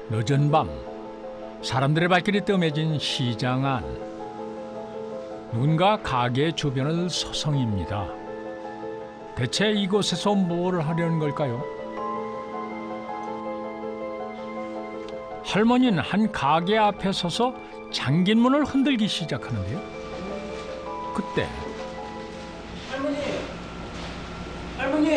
늦은 밤 사람들의 발길이 뜸해진 시장 안. 누군가 가게 주변을 서성입니다. 대체 이곳에서 뭘 하려는 걸까요? 할머니는 한 가게 앞에 서서 잠긴 문을 흔들기 시작하는데요. 그때 할머니!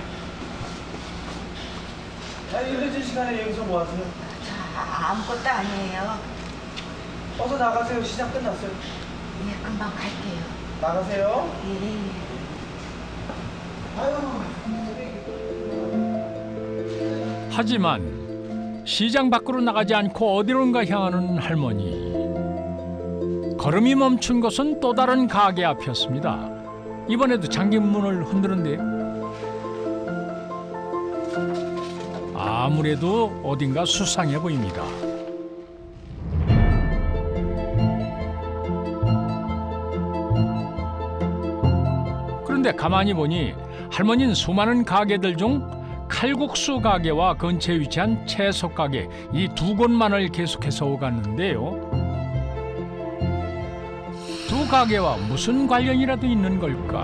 이 늦은 시간에 여기서 뭐 하세요? 아무것도 아니에요. 어서 나가세요. 시장 끝났어요. 예, 금방 갈게요. 나가세요. 예. 아유. 하지만 시장 밖으로 나가지 않고 어디론가 향하는 할머니. 걸음이 멈춘 것은 또 다른 가게 앞이었습니다. 이번에도 잠긴 문을 흔드는데요. 아무래도 어딘가 수상해 보입니다. 그런데 가만히 보니 할머니는 수많은 가게들 중 칼국수 가게와 근처에 위치한 채소 가게 이 두 곳만을 계속해서 오갔는데요. 두 가게와 무슨 관련이라도 있는 걸까?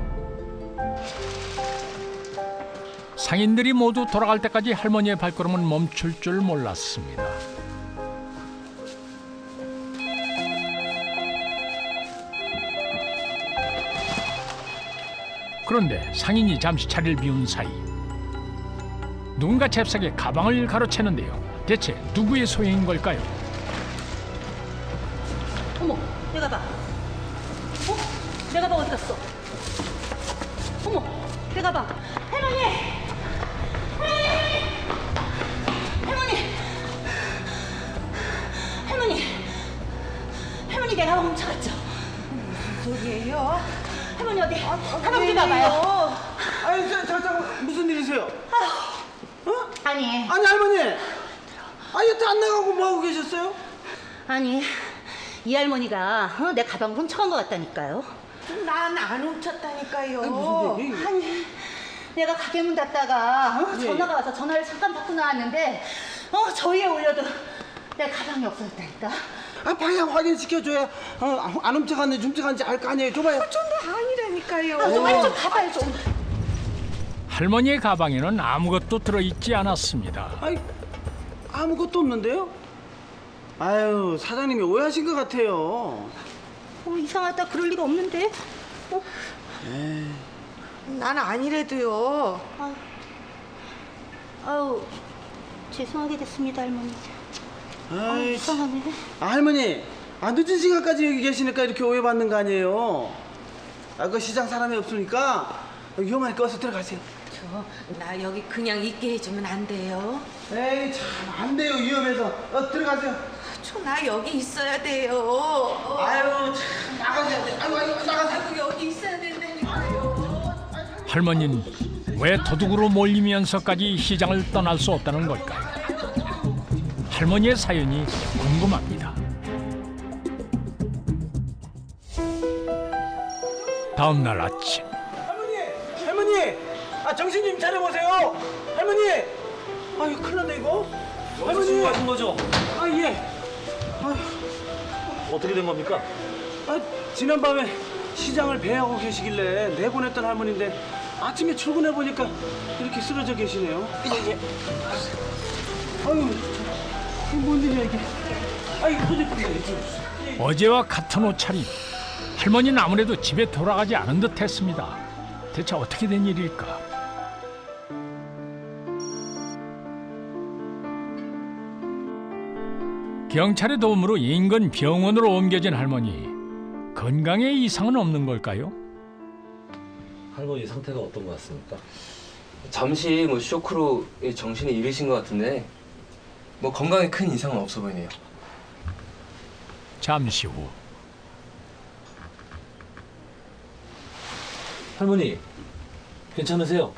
상인들이 모두 돌아갈 때까지 할머니의 발걸음은 멈출 줄 몰랐습니다. 그런데 상인이 잠시 자리를 비운 사이 누군가 잽싸게 가방을 가로채는데요. 대체 누구의 소행인 걸까요? 어머, 내 가방. 어? 내 가방 어디 갔어? 어머, 내 가방. 할머니! 할머니 내 가방 훔쳐갔죠? 무슨 소리예요? 할머니 어디? 가방 좀 봐봐요. 아니, 잠깐 무슨 일이세요? 아니 할머니! 여태 안 나가고 뭐 하고 계셨어요? 아니 이 할머니가 내 가방 훔쳐간 것 같다니까요. 난 안 훔쳤다니까요. 무슨 일이? 아니 내가 가게 문 닫다가 네. 전화가 와서 전화를 잠깐 받고 나왔는데 저 위에 올려도 내 가방이 없어졌다니까. 방향 확인시켜줘야 안 훔쳐갔는지 훔쳐갔는지 알 거 아니에요. 줘봐요. 좀 아니라니까요. 빨리 좀 가봐요 좀. 할머니의 가방에는 아무것도 들어있지 않았습니다. 아무것도 없는데요? 아유, 사장님이 오해하신 것 같아요. 이상하다. 그럴 리가 없는데. 난 아니래도요. 아유 죄송하게 됐습니다 할머니. 아이, 이상하네. 할머니, 늦은 시간까지 여기 계시니까 이렇게 오해받는 거 아니에요? 그 시장 사람이 없으니까 위험하니까 어서 들어가세요. 나 여기 그냥 있게 해주면 안 돼요? 에이, 참, 안 돼요. 위험해서. 들어가세요. 나 여기 있어야 돼요. 아유, 참, 나가셔야 돼. 아이고, 나가세요. 여기 있어야 된다니까요. 할머니는 왜 도둑으로 몰리면서까지 시장을 떠날 수 없다는 걸까요? 할머니의 사연이 궁금합니다. 다음 날 아침 할머니! 정신 좀 차려보세요! 할머니! 이거 큰일 났네, 이거. 할머니 하신 거죠? 예. 어떻게 된 겁니까? 지난밤에 시장을 배회하고 계시길래 내보냈던 할머니인데 아침에 출근해 보니까 이렇게 쓰러져 계시네요. 아유, 이게 뭔 일이야 이게? 이거 어제와 같은 옷차림. 할머니는 아무래도 집에 돌아가지 않은 듯 했습니다. 대체 어떻게 된 일일까? 경찰의 도움으로 인근 병원으로 옮겨진 할머니. 건강에 이상은 없는 걸까요? 할머니 상태가 어떤 것 같습니까? 잠시 쇼크로 정신이 잃으신 것 같은데 건강에 큰 이상은 없어 보이네요. 잠시 후 할머니 괜찮으세요?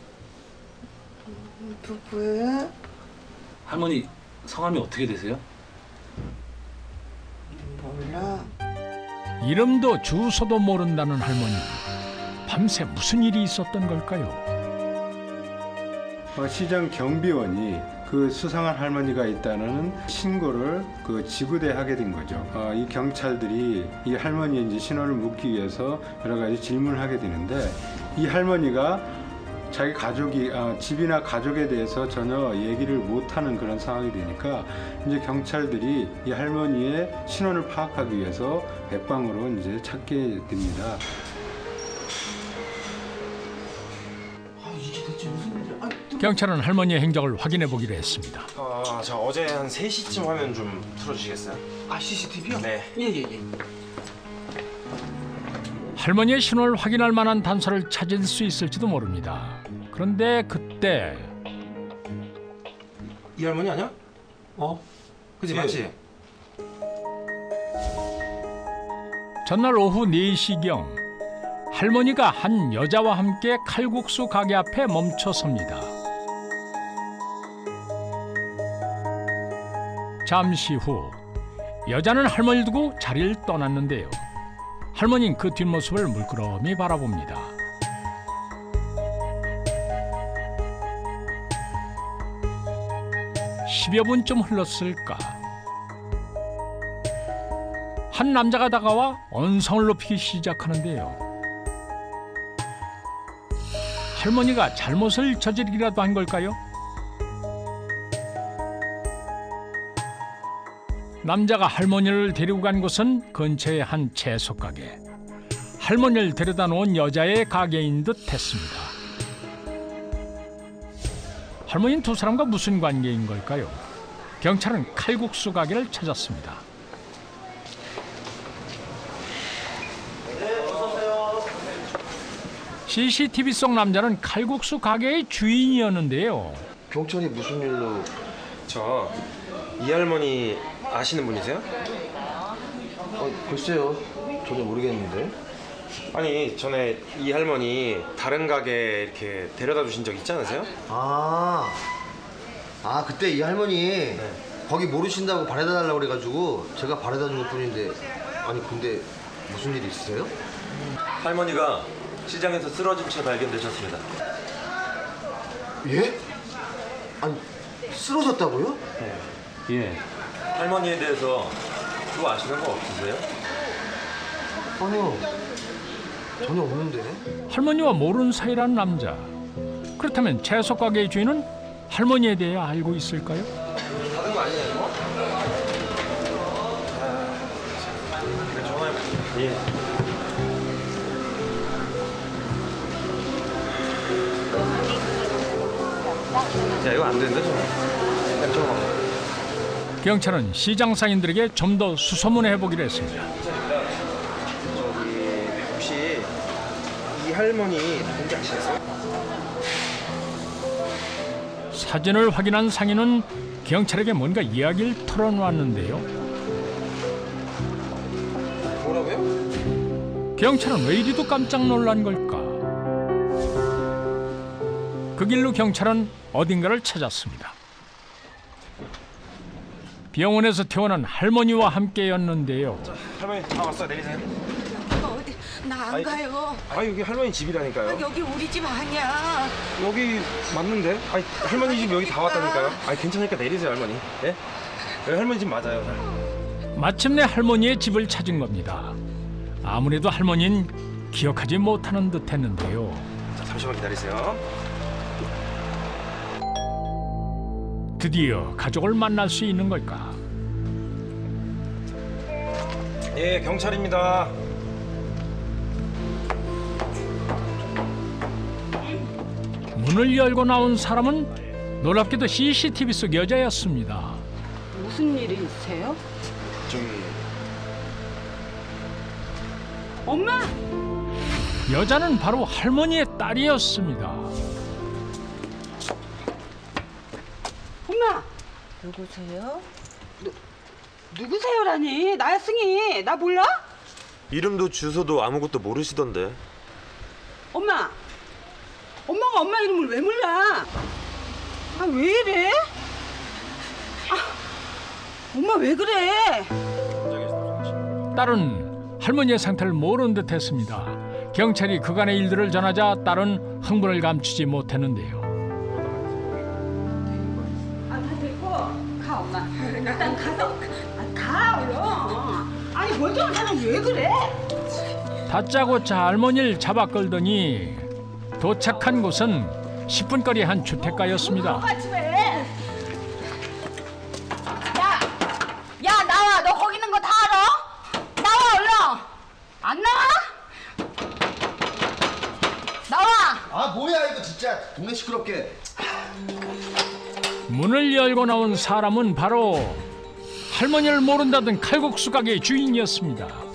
누구야? 할머니 성함이 어떻게 되세요? 몰라. 이름도 주소도 모른다는 할머니. 밤새 무슨 일이 있었던 걸까요? 시장 경비원이 그 수상한 할머니가 있다는 신고를 그 지구대에 하게 된 거죠. 이 경찰들이 이 할머니의 이제 신원을 묻기 위해서 여러 가지 질문을 하게 되는데 이 할머니가 자기 가족이 집이나 가족에 대해서 전혀 얘기를 못하는 그런 상황이 되니까 이제 경찰들이 이 할머니의 신원을 파악하기 위해서 백방으로 이제 찾게 됩니다. 이게 대체 무슨 일이야? 경찰은 할머니의 행적을 확인해 보기로 했습니다. 저 어제 한 3시쯤 화면 좀 틀어주시겠어요? CCTV요? 네. 예. 할머니의 신원을 확인할 만한 단서를 찾을 수 있을지도 모릅니다. 그런데 그때 이 할머니 아니야? 그지 맞지? 전날 오후 4시경 할머니가 한 여자와 함께 칼국수 가게 앞에 멈춰섭니다. 잠시 후 여자는 할머니를 두고 자리를 떠났는데요. 할머니는 그 뒷모습을 물끄러미 바라봅니다. (10여 분쯤) 흘렀을까. 한 남자가 다가와 언성을 높이기 시작하는데요. 할머니가 잘못을 저지르기라도 한 걸까요? 남자가 할머니를 데리고 간 곳은 근처의 한 채소 가게. 할머니를 데려다 놓은 여자의 가게인 듯 했습니다. 할머니는 두 사람과 무슨 관계인 걸까요? 경찰은 칼국수 가게를 찾았습니다. CCTV 속 남자는 칼국수 가게의 주인이었는데요. 경찰이 무슨 일로... 이 할머니 아시는 분이세요? 글쎄요. 전혀 모르겠는데. 아니 전에 이 할머니 다른 가게 이렇게 데려다 주신 적 있지 않으세요? 그때 이 할머니 거기 모르신다고 바래다 달라고 그래가지고 제가 바래다 준 것뿐인데. 아니 근데 무슨 일이 있으세요? 할머니가 시장에서 쓰러진 채 발견되셨습니다. 예? 아니 쓰러졌다고요? 예. 할머니에 대해서 또 아시는 거 없으세요? 아니요. 전혀 없는데. 할머니와 모르는 사이라는 남자. 그렇다면 채소 가게의 주인은 할머니에 대해 알고 있을까요? 받은 거 아니냐 이거? 전화해. 예. 야 이거 안 되는데 전화. 경찰은 시장 상인들에게 좀 더 수소문해 보기로 했습니다. 혹시 이 할머니 누군지 아시겠어요? 사진을 확인한 상인은 경찰에게 뭔가 이야기를 털어놓았는데요. 뭐라고요? 경찰은 왜 이리도 깜짝 놀란 걸까? 그 길로 경찰은 어딘가를 찾았습니다. 병원에서 태어난 할머니와 함께였는데요. 할머니 다 왔어요. 내리세요. 어디 나 안 가요. 여기 할머니 집이라니까요. 여기 우리 집 아니야. 여기 맞는데? 할머니 집 여기 다 왔다니까요. 괜찮으니까 내리세요 할머니. 예? 여기 할머니 집 맞아요. 마침내 할머니의 집을 찾은 겁니다. 아무래도 할머니는 기억하지 못하는 듯했는데요. 자 잠시만 기다리세요. 드디어 가족을 만날 수 있는 걸까? 예 경찰입니다. 문을 열고 나온 사람은 놀랍게도 CCTV 속 여자였습니다. 무슨 일이 있으세요? 엄마! 여자는 바로 할머니의 딸이었습니다. 엄마! 누구세요? 누구세요라니? 나야 승희. 나 몰라? 이름도 주소도 아무것도 모르시던데. 엄마! 엄마가 엄마 이름을 왜 몰라? 왜 이래? 엄마 왜 그래? 딸은 할머니의 상태를 모르는 듯했습니다. 경찰이 그간의 일들을 전하자 딸은 흥분을 감추지 못했는데요. 엄마. 일단 가서 가 얼른. 아니 멀쩡한 사람 왜 그래? 다짜고짜 할머니를 잡아 끌더니 도착한 곳은 10분 거리 한 주택가였습니다. 같이 왜? 야 나와. 너 거기 있는 거 다 알아? 나와 얼른. 안 나와? 나와. 아 뭐야 이거 진짜 동네 시끄럽게. 문을 열고 나온 사람은 바로 할머니를 모른다던 칼국수 가게 주인이었습니다.